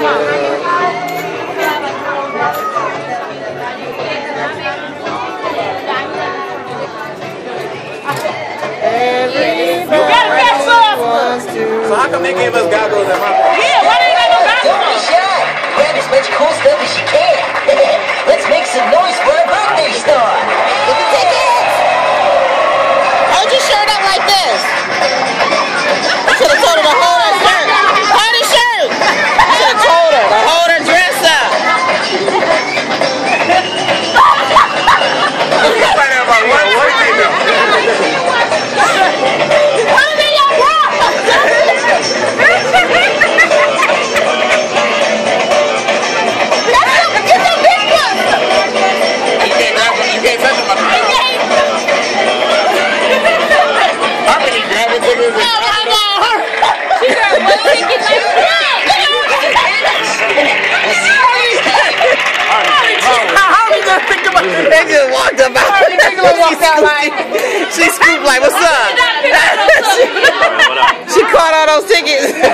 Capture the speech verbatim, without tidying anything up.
So how come they gave us goggles at my place? Yeah, why they got no goggles? Don't be shy. Grab as much cool stuff as you can. Let's make some noise for our birthday star. Get the tickets. Hold your shirt up like this. I should have told her to hold her shirt. Hold her shirt. I should have told her to hold her dress up. Find out about what work they do. They just walked up out. She scooped like, what's up? She caught all those tickets.